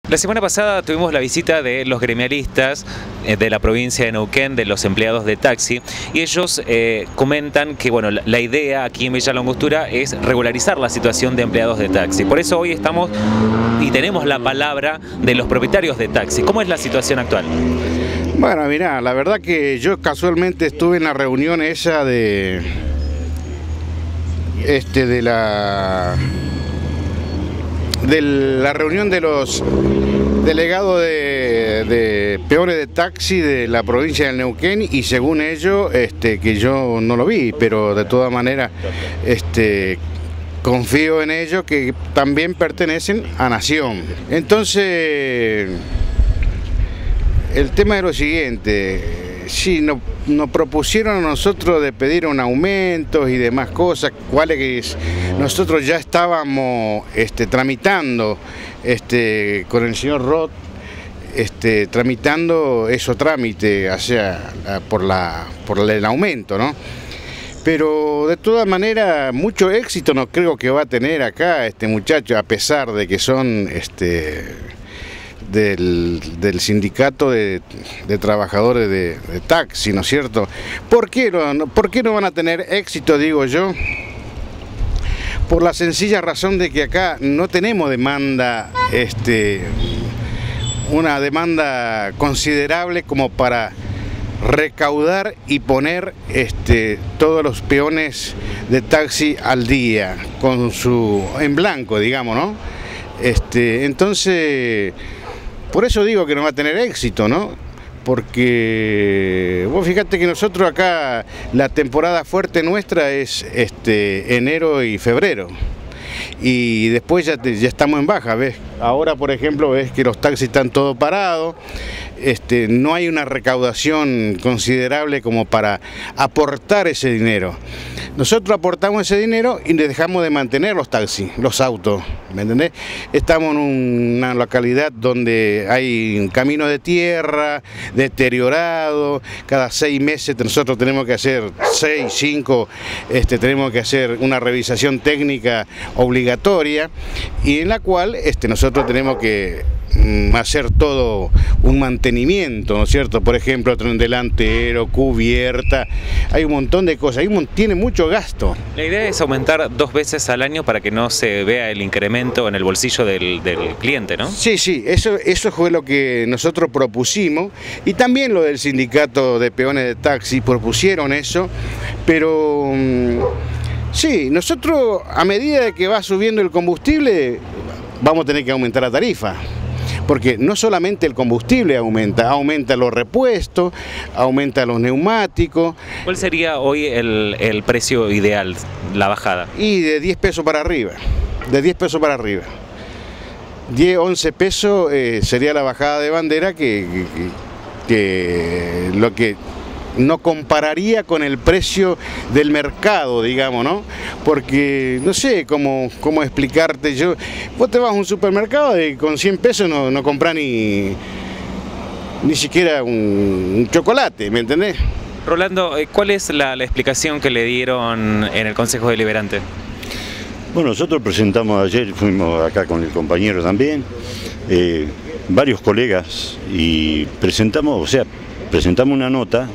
La semana pasada tuvimos la visita de los gremialistas de la provincia de Neuquén, de los empleados de taxi, y ellos comentan que bueno, la idea aquí en Villa La Angostura es regularizar la situación de empleados de taxi. Por eso hoy estamos y tenemos la palabra de los propietarios de taxi. ¿Cómo es la situación actual? Bueno, mirá, la verdad que yo casualmente estuve en la reunión esa de la reunión de los delegados de peones de taxi de la provincia del Neuquén, y según ellos, que yo no lo vi, pero de todas maneras confío en ellos, que también pertenecen a Nación. Entonces, el tema es lo siguiente. Sí, nos propusieron a nosotros de pedir un aumento y demás cosas, cuales nosotros ya estábamos tramitando con el señor Roth, tramitando esos trámites por el aumento, ¿no? Pero de todas maneras, mucho éxito no creo que va a tener acá este muchacho, a pesar de que son del sindicato de trabajadores de taxi, ¿no es cierto? ¿Por qué no van a tener éxito, digo yo? Por la sencilla razón de que acá no tenemos demanda, una demanda considerable como para recaudar y poner todos los peones de taxi al día, en blanco, digamos, ¿no? Entonces, por eso digo que no va a tener éxito, ¿no? Porque vos fíjate que nosotros acá la temporada fuerte nuestra es enero y febrero. Y después ya estamos en baja, ¿ves? Ahora, por ejemplo, ves que los taxis están todos parados, no hay una recaudación considerable como para aportar ese dinero. Nosotros aportamos ese dinero y les dejamos de mantener los taxis, los autos, ¿me entendés? Estamos en una localidad donde hay un camino de tierra deteriorado, cada 6 meses nosotros tenemos que hacer 6, 5, tenemos que hacer una revisación técnica obligatoria, y en la cual nosotros tenemos que hacer todo un mantenimiento, ¿no es cierto? Por ejemplo, tren delantero, cubierta, hay un montón de cosas, tiene mucho gasto. La idea es aumentar 2 veces al año para que no se vea el incremento en el bolsillo del cliente, ¿no? Sí, eso fue lo que nosotros propusimos, y también lo del sindicato de peones de taxi propusieron eso, pero sí, nosotros a medida de que va subiendo el combustible vamos a tener que aumentar la tarifa. Porque no solamente el combustible aumenta los repuestos, aumenta los neumáticos. ¿Cuál sería hoy el precio ideal, la bajada? Y de 10 pesos para arriba, 10, 11 pesos sería la bajada de bandera, que lo que no compararía con el precio del mercado, digamos, ¿no? Porque no sé cómo explicarte. Vos te vas a un supermercado y con 100 pesos no compras ni siquiera un chocolate, ¿me entendés? Rolando, ¿cuál es la explicación que le dieron en el Consejo Deliberante? Bueno, nosotros presentamos ayer, fuimos acá con el compañero también, varios colegas, y presentamos una nota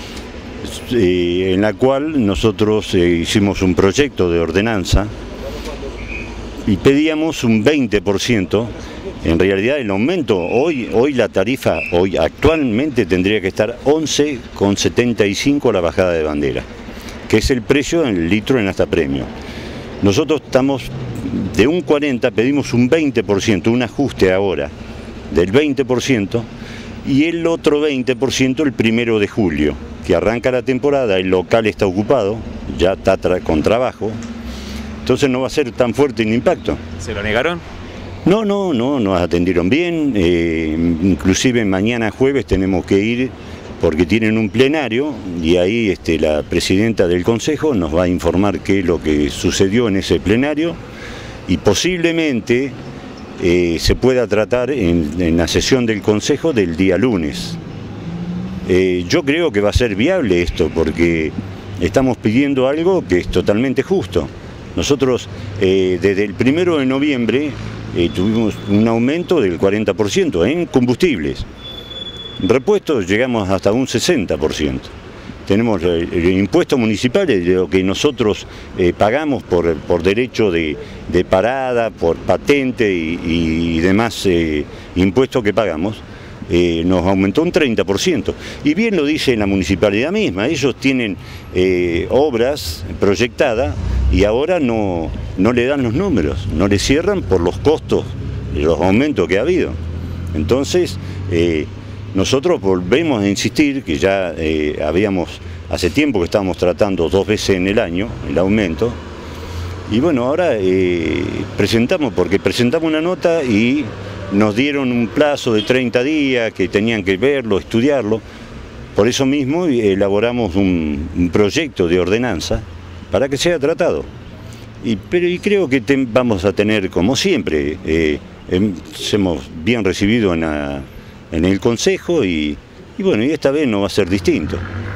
en la cual nosotros hicimos un proyecto de ordenanza y pedíamos un 20%. En realidad el aumento, hoy la tarifa, actualmente tendría que estar 11,75 la bajada de bandera, que es el precio en el litro en hasta premio. Nosotros estamos de un 40, pedimos un 20%, un ajuste ahora del 20%, y el otro 20% el 1 de julio, que arranca la temporada, el local está ocupado, ya está con trabajo, entonces no va a ser tan fuerte el impacto. ¿Se lo negaron? No, nos atendieron bien, inclusive mañana jueves tenemos que ir porque tienen un plenario, y ahí la presidenta del Consejo nos va a informar qué es lo que sucedió en ese plenario, y posiblemente se pueda tratar en la sesión del Consejo del día lunes. Yo creo que va a ser viable esto, porque estamos pidiendo algo que es totalmente justo. Nosotros desde el 1 de noviembre tuvimos un aumento del 40% en combustibles. Repuestos llegamos hasta un 60%. Tenemos el impuesto municipal, de lo que nosotros pagamos por derecho de parada, por patente y demás impuestos que pagamos, nos aumentó un 30%. Y bien lo dice la municipalidad misma, ellos tienen obras proyectadas y ahora no le dan los números, no le cierran por los costos, los aumentos que ha habido. Entonces, nosotros volvemos a insistir que ya hace tiempo que estábamos tratando 2 veces en el año el aumento, y bueno, ahora presentamos una nota y nos dieron un plazo de 30 días que tenían que verlo, estudiarlo. Por eso mismo elaboramos un proyecto de ordenanza para que sea tratado. Y creo que vamos a tener, como siempre, hemos bien recibido en el Consejo y bueno, y esta vez no va a ser distinto.